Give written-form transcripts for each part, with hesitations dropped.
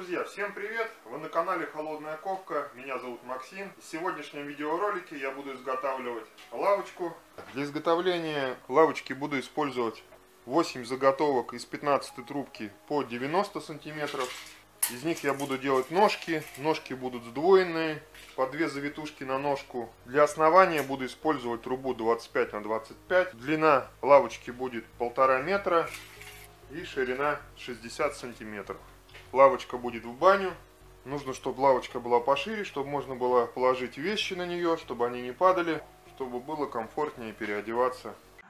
Друзья, всем привет! Вы на канале Холодная Ковка, меня зовут Максим. В сегодняшнем видеоролике я буду изготавливать лавочку. Для изготовления лавочки буду использовать 8 заготовок из 15 трубки по 90 сантиметров. Из них я буду делать ножки. Ножки будут сдвоенные, по 2 завитушки на ножку. Для основания буду использовать трубу 25 на 25. Длина лавочки будет 1,5 метра и ширина 60 сантиметров. Лавочка будет в баню. Нужно, чтобы лавочка была пошире, чтобы можно было положить вещи на нее, чтобы они не падали, чтобы было комфортнее переодеваться.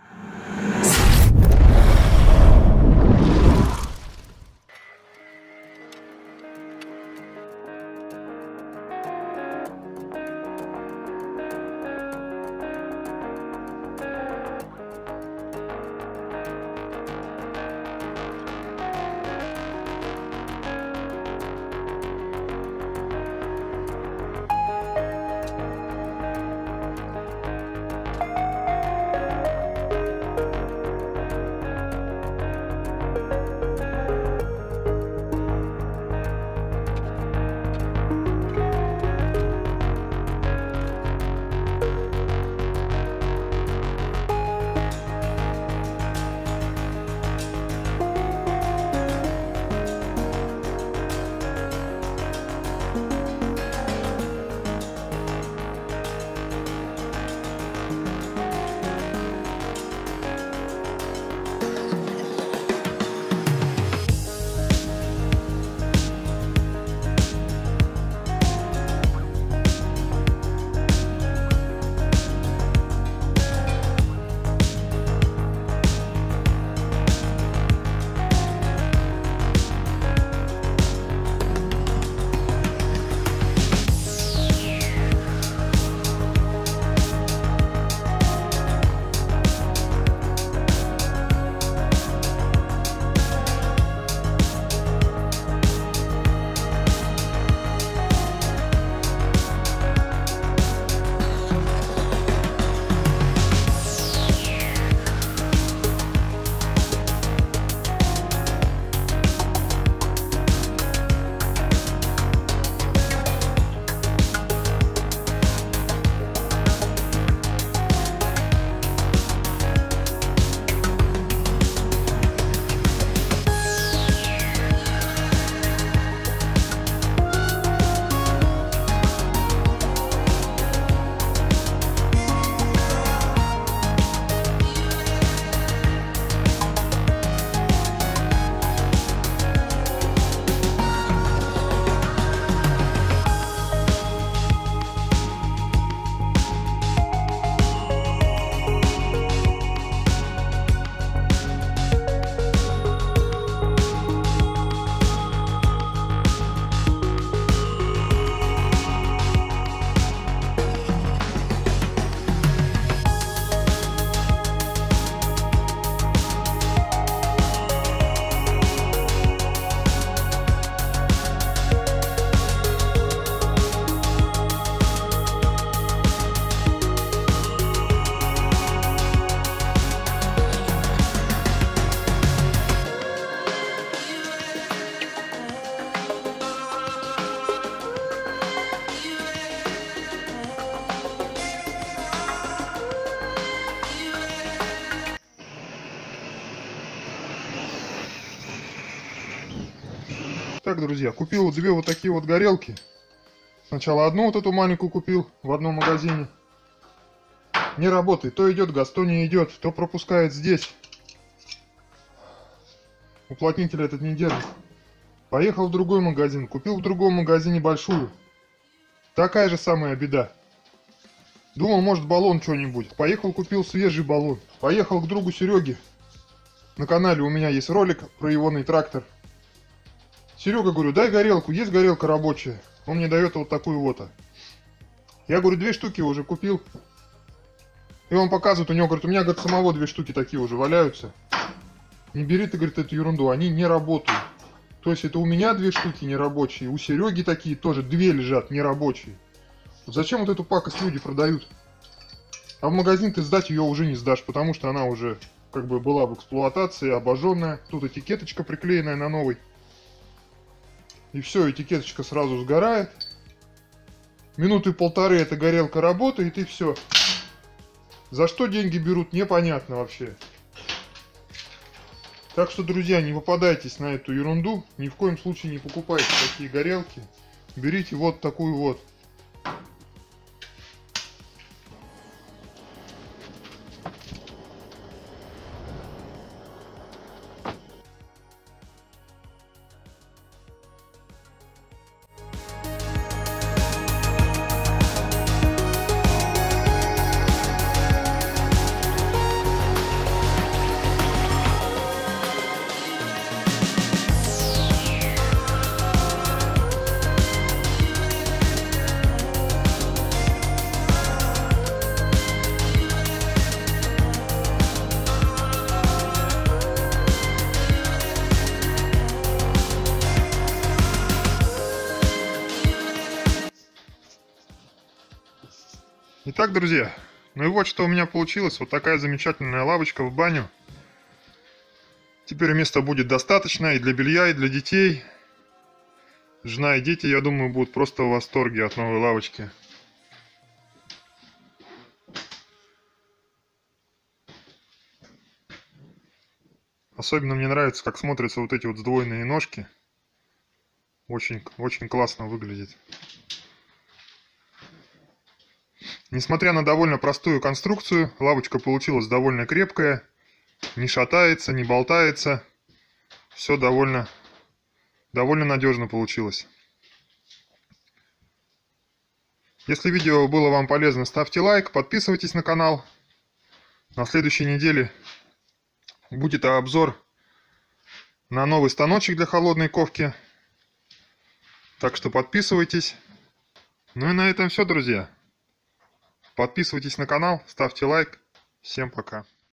Так, друзья, купил 2 вот такие вот горелки. Сначала одну вот эту маленькую купил в одном магазине. Не работает. То идет газ, то не идет, то пропускает здесь. Уплотнитель этот не держит. Поехал в другой магазин, купил в другом магазине большую. Такая же самая беда. Думал, может, баллон что-нибудь. Поехал, купил свежий баллон. Поехал к другу Сереге. На канале у меня есть ролик про ионный трактор. Серега, говорю, дай горелку, есть горелка рабочая. Он мне дает вот такую вот. Я говорю, 2 штуки уже купил. И он показывает, у него, говорит, у меня, говорит, самого 2 штуки такие уже валяются. Не бери ты, говорит, эту ерунду, они не работают. То есть это у меня 2 штуки нерабочие, у Сереги такие тоже 2 лежат нерабочие. Вот зачем вот эту пакость люди продают? А в магазин ты сдать ее уже не сдашь, потому что она уже как бы была в эксплуатации, обожженная. Тут этикеточка приклеенная на новый. И все, этикеточка сразу сгорает. Минуты полторы эта горелка работает, и все. За что деньги берут, непонятно вообще. Так что, друзья, не попадайтесь на эту ерунду. Ни в коем случае не покупайте такие горелки. Берите вот такую вот. Итак, друзья, ну и вот что у меня получилось. Вот такая замечательная лавочка в баню. Теперь места будет достаточно и для белья, и для детей. Жена и дети, я думаю, будут просто в восторге от новой лавочки. Особенно мне нравится, как смотрятся вот эти вот сдвоенные ножки. Очень классно выглядит. Несмотря на довольно простую конструкцию, лавочка получилась довольно крепкая, не шатается, не болтается. Все довольно надежно получилось. Если видео было вам полезно, ставьте лайк, подписывайтесь на канал. На следующей неделе будет обзор на новый станочек для холодной ковки. Так что подписывайтесь. Ну и на этом все, друзья. Подписывайтесь на канал, ставьте лайк. Всем пока.